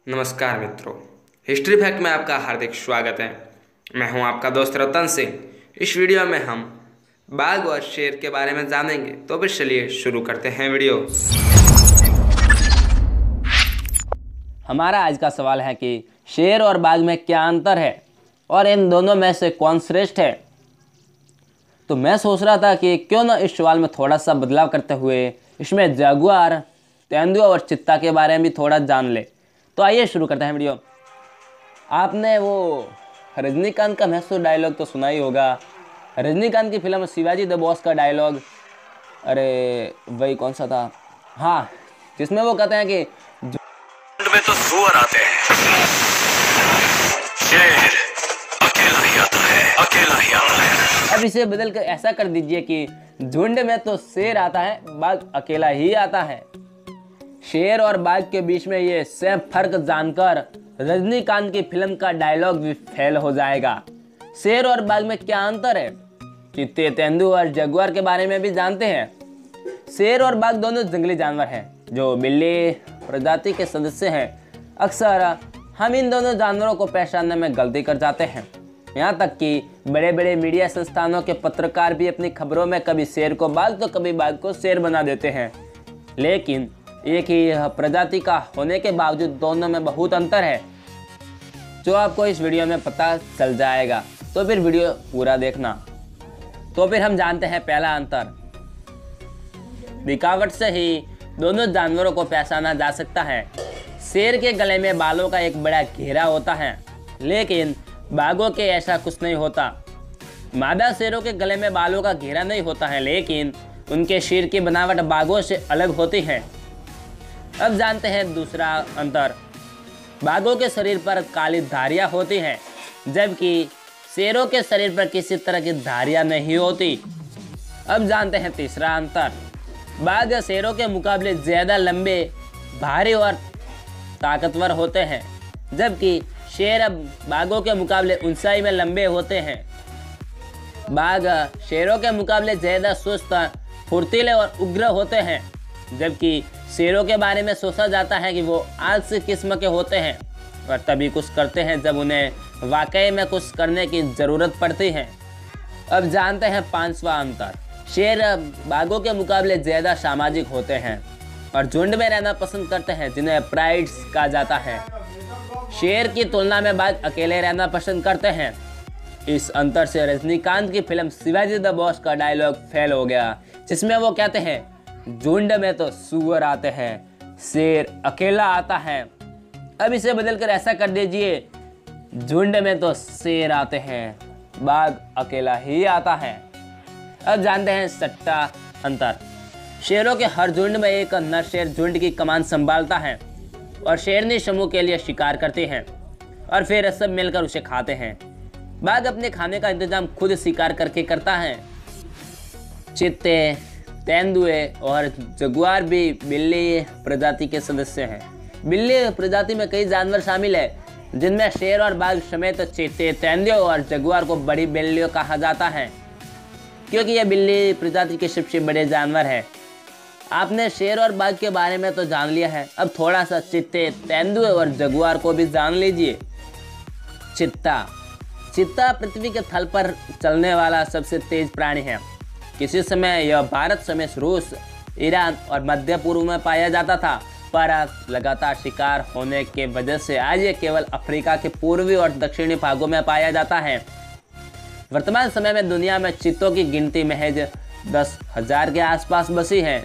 नमस्कार मित्रों, history fact में आपका हार्दिक स्वागत है। मैं हूं आपका दोस्त रतन सिंह। इस वीडियो में हम बाघ और शेर के बारे में जानेंगे, तो फिर चलिए शुरू करते हैं वीडियो। हमारा आज का सवाल है कि शेर और बाघ में क्या अंतर है और इन दोनों में से कौन श्रेष्ठ है। तो मैं सोच रहा था कि क्यों ना इस सवाल में थोड़ा सा बदलाव करते हुए इसमें जगुआर, तेंदुआ और चित्ता के बारे में भी थोड़ा जान ले। तो आइए शुरू करते हैं वीडियो। आपने वो रजनीकांत का मशहूर डायलॉग तो सुना ही होगा। रजनीकांत की फिल्म शिवाजी द बॉस का डायलॉग, अरे वही कौन सा था, हाँ, जिसमें वो कहते हैं कि में तो सुअर आते हैं, शेर अकेला ही आता है, अकेला ही आता है। अब इसे बदल कर ऐसा कर दीजिए कि झुंड में तो शेर आता है, बाघ अकेला ही आता है। शेर और बाघ के बीच में ये सेम फर्क जानकर रजनीकांत की फिल्म का डायलॉग भी फेल हो जाएगा। शेर और बाघ में क्या अंतर है, चीते, तेंदुआ और जगुआर के बारे में भी जानते हैं। शेर और बाघ दोनों जंगली जानवर हैं जो बिल्ली प्रजाति के सदस्य हैं। अक्सर हम इन दोनों जानवरों को पहचानने में गलती कर जाते हैं। यहाँ तक कि बड़े बड़े मीडिया संस्थानों के पत्रकार भी अपनी खबरों में कभी शेर को बाघ तो कभी बाघ को शेर बना देते हैं। लेकिन एक ही प्रजाति का होने के बावजूद दोनों में बहुत अंतर है, जो आपको इस वीडियो में पता चल जाएगा। तो फिर वीडियो पूरा देखना। तो फिर हम जानते हैं पहला अंतर। दिखावट से ही दोनों जानवरों को पहचाना जा सकता है। शेर के गले में बालों का एक बड़ा घेरा होता है, लेकिन बाघों के ऐसा कुछ नहीं होता। मादा शेरों के गले में बालों का घेरा नहीं होता है, लेकिन उनके सिर की बनावट बाघों से अलग होती है। अब जानते हैं दूसरा अंतर। बाघों के शरीर पर काली धारियां होती हैं, जबकि शेरों के शरीर पर किसी तरह की धारियां नहीं होती। अब जानते हैं तीसरा अंतर। बाघ शेरों के मुकाबले ज्यादा लंबे, भारी और ताकतवर होते हैं, जबकि शेर बाघों के मुकाबले ऊंचाई में लंबे होते हैं। बाघ शेरों के मुकाबले ज्यादा सुस्त, फुर्तीले और उग्र होते हैं, जबकि शेरों के बारे में सोचा जाता है कि वो आलसी किस्म के होते हैं और तभी कुछ करते हैं जब उन्हें वाकई में कुछ करने की ज़रूरत पड़ती है। अब जानते हैं पांचवा अंतर। शेर बाघों के मुकाबले ज़्यादा सामाजिक होते हैं और झुंड में रहना पसंद करते हैं, जिन्हें प्राइड्स कहा जाता है। शेर की तुलना में बाघ अकेले रहना पसंद करते हैं। इस अंतर से रजनीकांत की फिल्म शिवाजी द बॉस का डायलॉग फेल हो गया, जिसमें वो कहते हैं झुंड में तो सुअर आते हैं, शेर अकेला आता है। अब इसे बदलकर ऐसा कर दीजिए, झुंड में तो शेर आते हैं, बाघ अकेला ही आता है। अब जानते हैं छठा अंतर। शेरों के हर झुंड में एक नर शेर झुंड की कमान संभालता है और शेरनी समूह के लिए शिकार करते हैं और फिर सब मिलकर उसे खाते हैं। बाघ अपने खाने का इंतजाम खुद शिकार करके करता है। चीते, तेंदुए और जगुआर भी बिल्ली प्रजाति के सदस्य हैं। बिल्ली प्रजाति में कई जानवर शामिल है, जिनमें शेर और बाघ समेत चीते, तेंदुए और जगुआर को बड़ी बिल्लियों कहा जाता है, क्योंकि ये बिल्ली प्रजाति के सबसे बड़े जानवर है। आपने शेर और बाघ के बारे में तो जान लिया है, अब थोड़ा सा चीते, तेंदुए और जगुआर को भी जान लीजिए। चित्ता। चित्ता पृथ्वी के थल पर चलने वाला सबसे तेज प्राणी है। किसी समय यह भारत समेत रूस, ईरान और मध्य पूर्व में पाया जाता था, पर लगातार शिकार होने के वजह से आज ये केवल अफ्रीका के पूर्वी और दक्षिणी भागों में पाया जाता है। वर्तमान समय में दुनिया में चीतों की गिनती महज 10,000 के आसपास बसी है।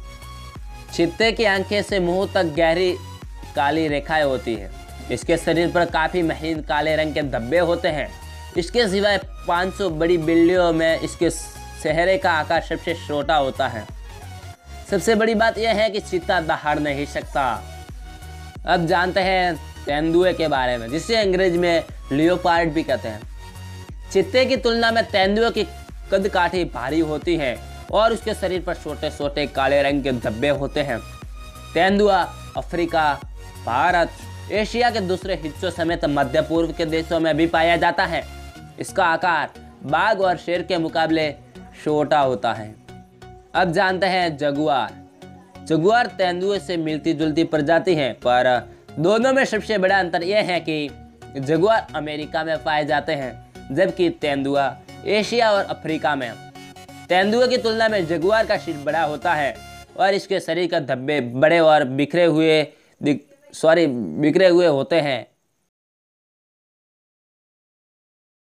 चीते की आंखें से मुंह तक गहरी काली रेखाएं होती है। इसके शरीर पर काफी महीन काले रंग के धब्बे होते हैं। इसके सिवाय 500 बड़ी बिल्लियों में इसके चेहरे का आकार सबसे छोटा होता है। सबसे बड़ी बात यह है कि चीता दहाड़ नहीं सकता। अब जानते हैं तेंदुए के बारे में, जिसे अंग्रेजी में लियोपार्ड भी कहते हैं। चीते की तुलना में तेंदुए की कदकाठी भारी होती है और उसके शरीर पर छोटे छोटे काले रंग के धब्बे होते हैं। तेंदुआ अफ्रीका, भारत, एशिया के दूसरे हिस्सों समेत मध्य पूर्व के देशों में भी पाया जाता है। इसका आकार बाघ और शेर के मुकाबले छोटा होता है। अब जानते हैं जगुआर। जगुआर तेंदुए से मिलती जुलती प्रजाति है, पर दोनों में सबसे बड़ा अंतर यह है कि जगुआर अमेरिका में पाए जाते हैं जबकि तेंदुआ एशिया और अफ्रीका में। तेंदुए की तुलना में जगुआर का सिर बड़ा होता है और इसके शरीर का धब्बे बड़े और बिखरे हुए होते हैं।